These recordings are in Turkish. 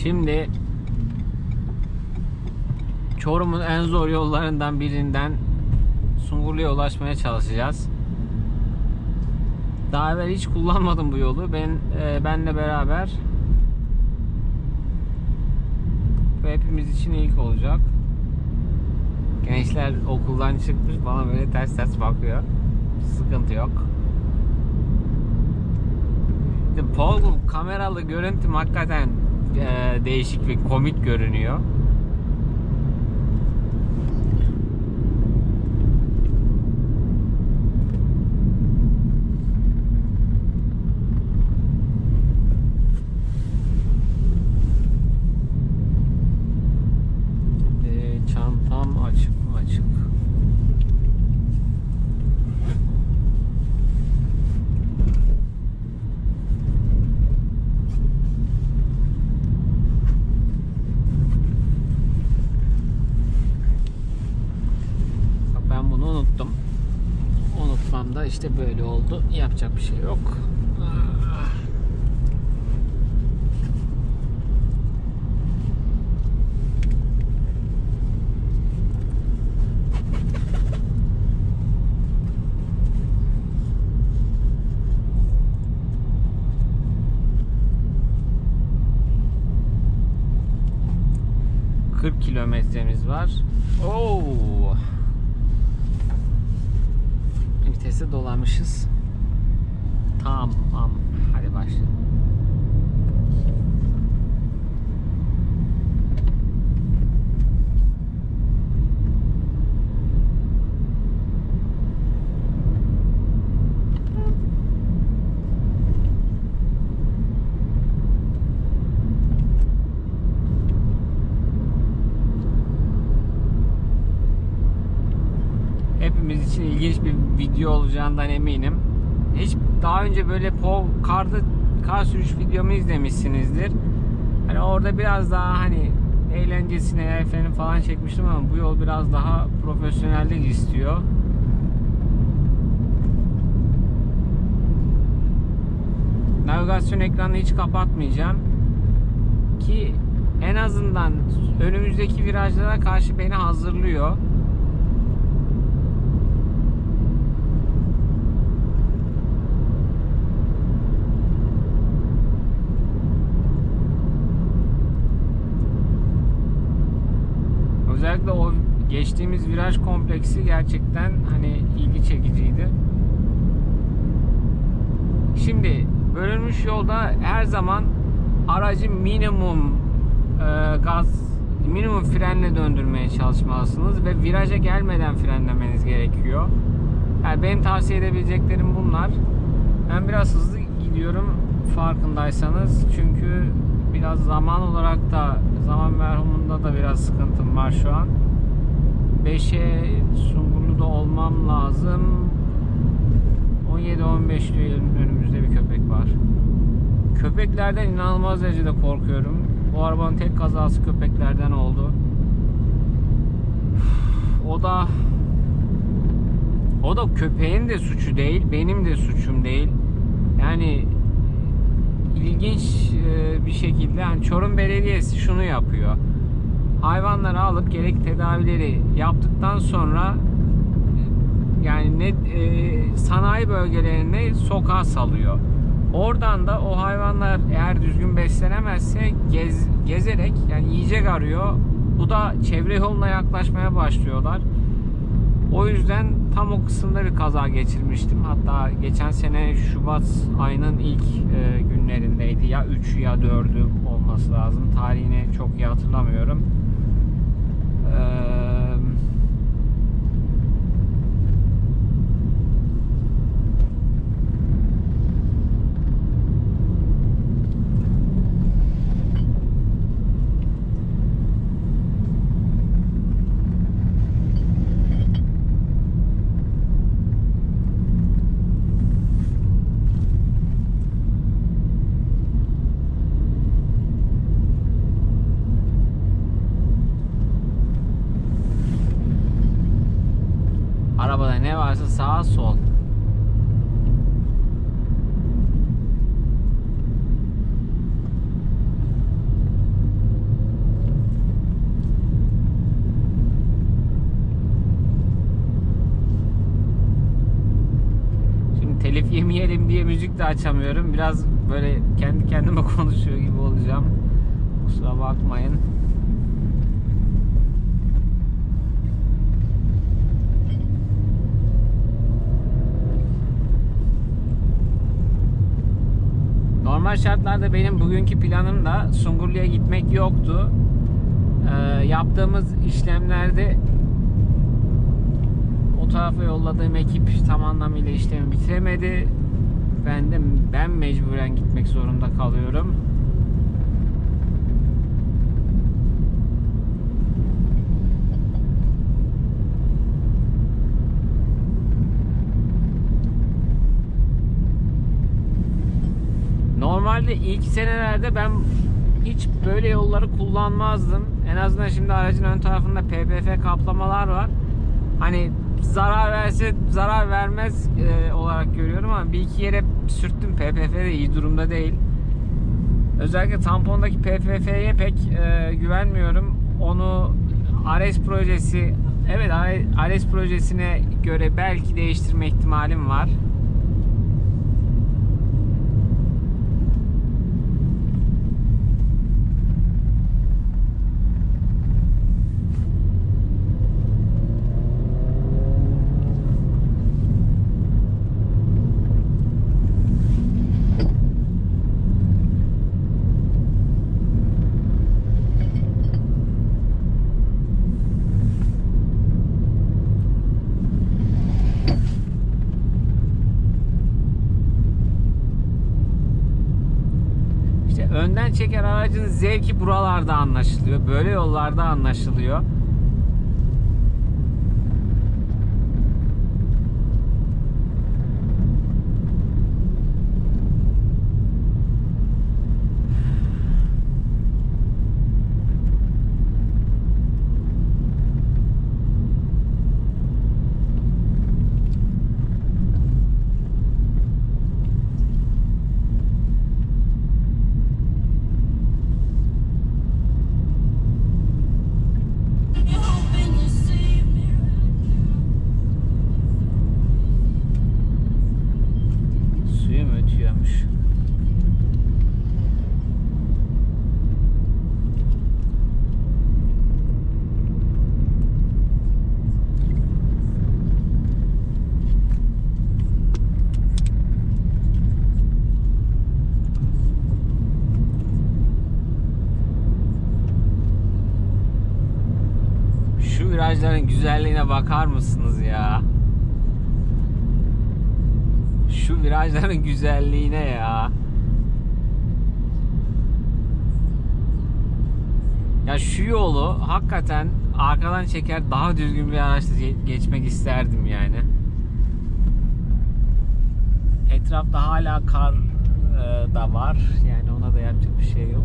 Şimdi Çorum'un en zor yollarından birinden Sungurlu'ya ulaşmaya çalışacağız. Daha evvel hiç kullanmadım bu yolu. Benle beraber ve hepimiz için ilk olacak. Gençler okuldan çıkmış, bana böyle ters ters bakıyor. Sıkıntı yok. Pol kameralı görüntüm hakikaten değişik ve komik görünüyor. Çantam açık mı? Açık. Ben bunu unuttum. Unutmam da işte böyle oldu. Yapacak bir şey yok. 40 kilometremiz var. Oo. Vitese dolamışız. Tamam. Hadi başlayalım. Hepimiz için ilginç bir video olacağından eminim. Hiç daha önce böyle kar sürüş videomu izlemişsinizdir. Hani orada biraz daha hani eğlencesine el freni falan çekmiştim ama bu yol biraz daha profesyonellik istiyor. Navigasyon ekranını hiç kapatmayacağım ki en azından önümüzdeki virajlara karşı beni hazırlıyor. Özellikle o geçtiğimiz viraj kompleksi gerçekten hani ilgi çekiciydi. Şimdi bölünmüş yolda her zaman aracı minimum frenle döndürmeye çalışmalısınız ve viraja gelmeden frenlemeniz gerekiyor. Yani benim tavsiye edebileceklerim bunlar. Ben biraz hızlı gidiyorum farkındaysanız, çünkü biraz zaman olarak da zaman merhumunda da biraz sıkıntım var şu an. 5'e Sungurlu'da olmam lazım. 17-15 diyor, önümüzde bir köpek var. Köpeklerden inanılmaz derecede korkuyorum. Bu arabanın tek kazası köpeklerden oldu. O da köpeğin de suçu değil, benim de suçum değil. Yani ilginç bir şekilde yani Çorum Belediyesi şunu yapıyor. Hayvanları alıp gerekli tedavileri yaptıktan sonra yani sanayi bölgelerine sokağa salıyor. Oradan da o hayvanlar eğer düzgün beslenemezse gezerek yani yiyecek arıyor. Bu da çevre yoluna yaklaşmaya başlıyorlar. O yüzden tam o kısımda bir kaza geçirmiştim. Hatta geçen sene Şubat ayının ilk günlerindeydi. Ya 3'ü ya 4'ü olması lazım. Tarihini çok iyi hatırlamıyorum. Arabada ne varsa sağa sol. telif yemeyelim diye müzik de açamıyorum. Biraz böyle kendi kendime konuşuyor gibi olacağım. Kusura bakmayın. Normal şartlarda benim bugünkü planım da Sungurlu'ya gitmek yoktu. Yaptığımız işlemlerde o tarafa yolladığım ekip tam anlamıyla işlemi bitiremedi. Ben mecburen gitmek zorunda kalıyorum. Normalde ilk senelerde ben hiç böyle yolları kullanmazdım. En azından şimdi aracın ön tarafında PPF kaplamalar var. Hani zarar verse zarar vermez olarak görüyorum ama bir iki yere sürttüm. PPF de iyi durumda değil. Özellikle tampondaki PPF'ye pek güvenmiyorum. Onu Ares projesi, evet, Ares projesine göre belki değiştirme ihtimalim var. Önden çeken aracın zevki buralarda anlaşılıyor. Böyle yollarda anlaşılıyor. Virajların güzelliğine bakar mısınız ya? Şu virajların güzelliğine ya. Ya şu yolu hakikaten arkadan çeker daha düzgün bir araçla geçmek isterdim yani. Etrafta hala kar da var. Yani ona da yapacak bir şey yok.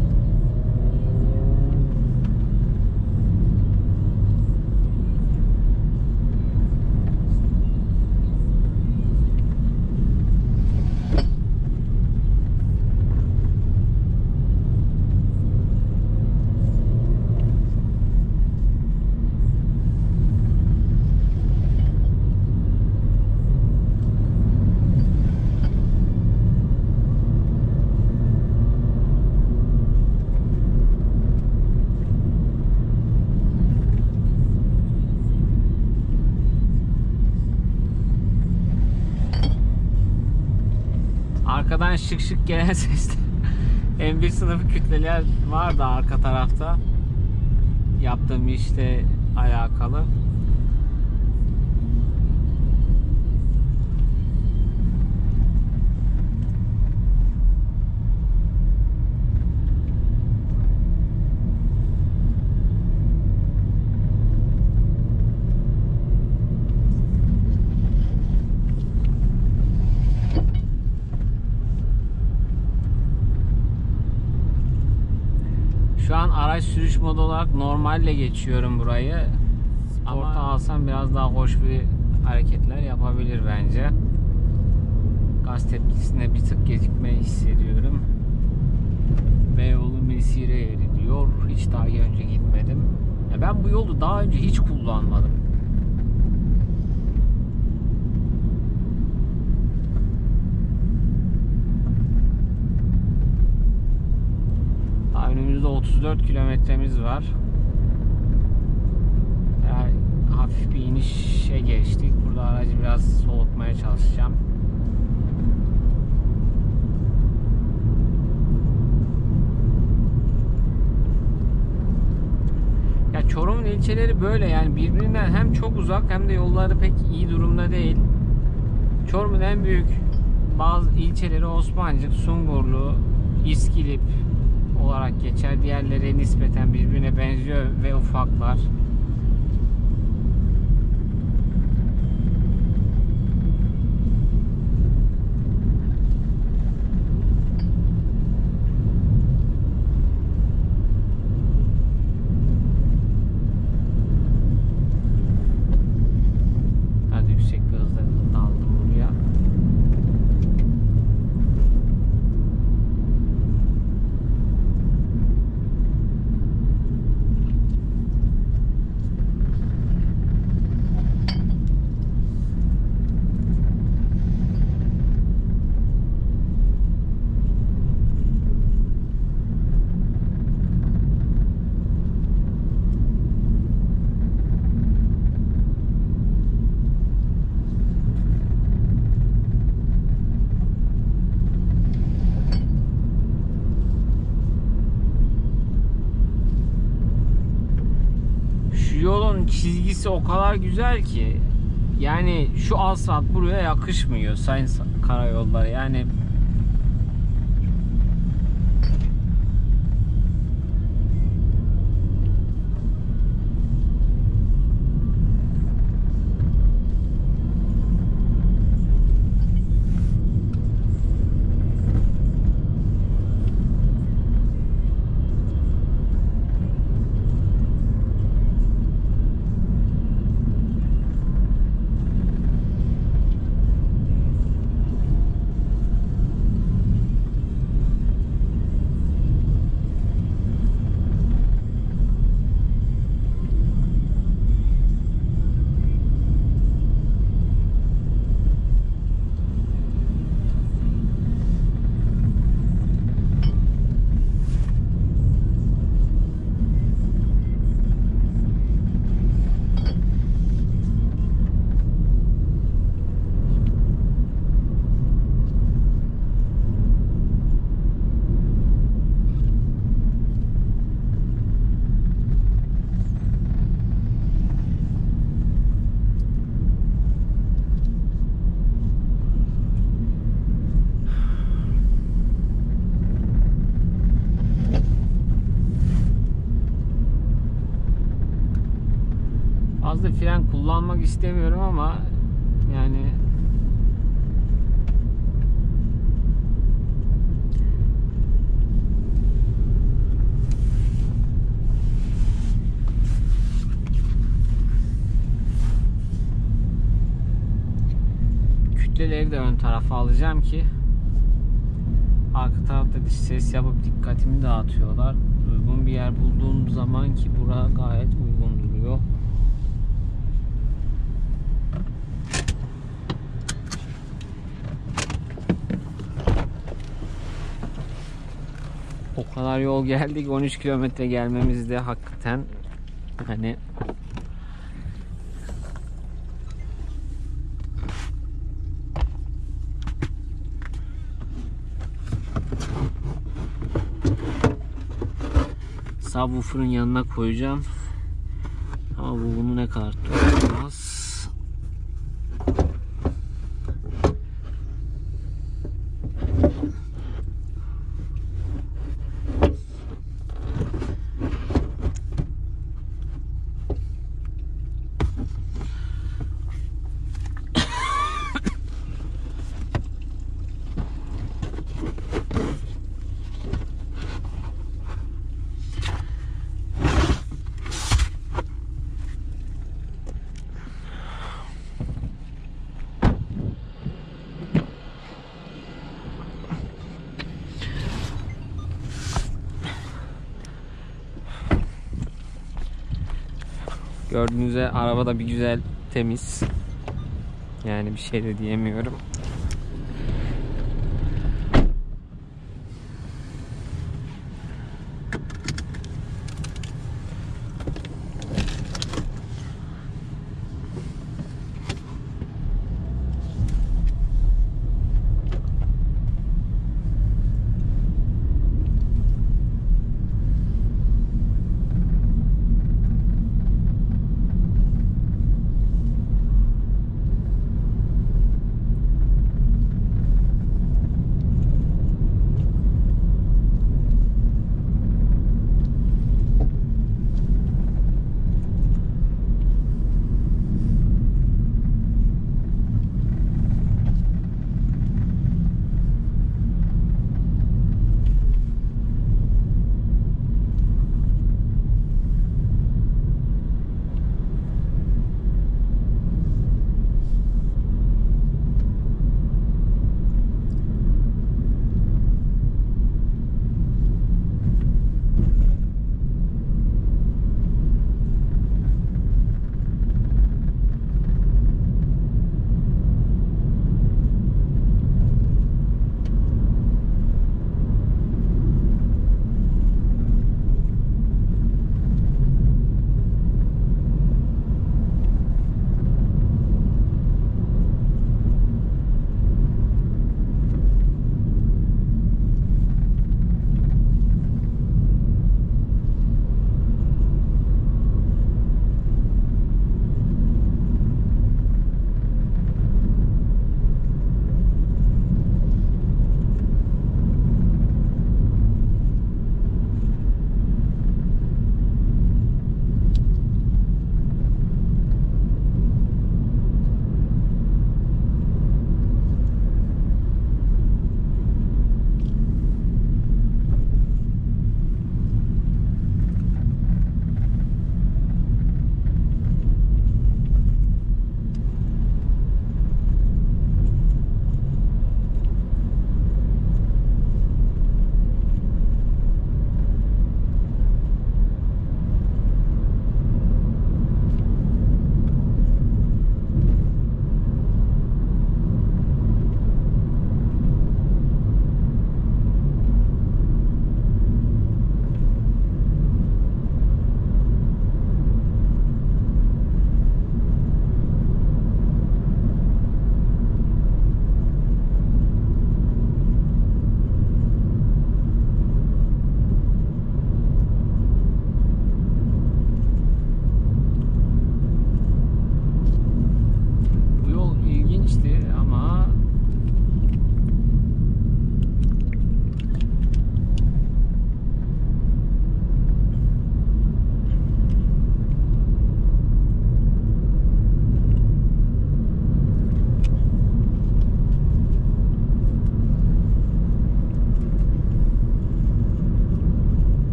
Arkadan şık şık gelen sesler. M1 sınıfı kütleler vardı arka tarafta. Yaptığım işle alakalı. Şu an araç sürüş modu olarak normalle geçiyorum burayı. Sport'a alsam biraz daha hoş bir hareketler yapabilir bence. Gaz tepkisinde bir tık gecikme hissediyorum. Beyoğlu Mesire yeri diyor. Hiç daha önce gitmedim. Ya ben bu yolu daha önce hiç kullanmadım. 34 kilometremiz var. Yani hafif bir inişe geçtik. Burada aracı biraz soğutmaya çalışacağım. Ya Çorum'un ilçeleri böyle, yani birbirinden hem çok uzak hem de yolları pek iyi durumda değil. Çorum'un en büyük bazı ilçeleri Osmancık, Sungurlu, İskilip olarak geçer. Diğerleri nispeten birbirine benziyor ve ufaklar. Hadi yüksek bir hızla daldım buraya. Yolun çizgisi o kadar güzel ki, yani şu asfalt buraya yakışmıyor sayın karayolları. Yani fazla fren kullanmak istemiyorum ama yani kütleleri de ön tarafa alacağım ki arka tarafta dış ses yapıp dikkatimi dağıtıyorlar. Uygun bir yer bulduğum zaman ki bura gayet uygun duruyor. O kadar yol geldik, 13 kilometre gelmemiz de hakikaten hani subwoofer'ın yanına koyacağım ama bunu ne kadar tutmaz. Gördüğünüz üzere araba da bir güzel temiz. Yani bir şey de diyemiyorum.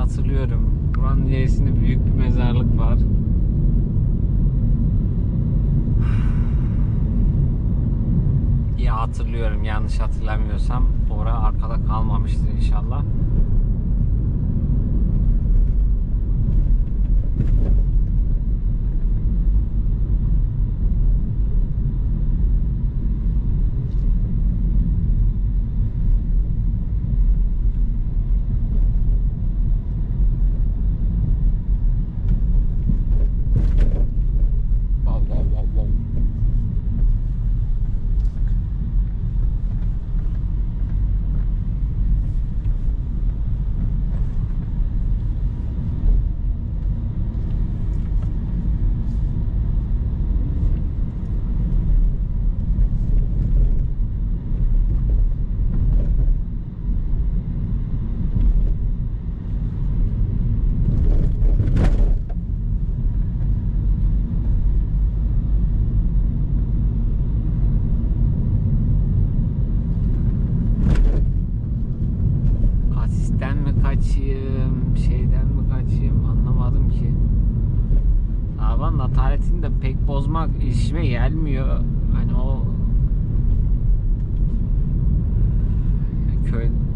hatırlıyorum. Buranın ilerisinde büyük bir mezarlık var. Ya hatırlıyorum, yanlış hatırlamıyorsam. Orada arkada kalmamıştır inşallah. Kaçayım, şeyden mi kaçayım anlamadım ki. Arabanın ataletini de pek bozmak işime gelmiyor. Hani o köy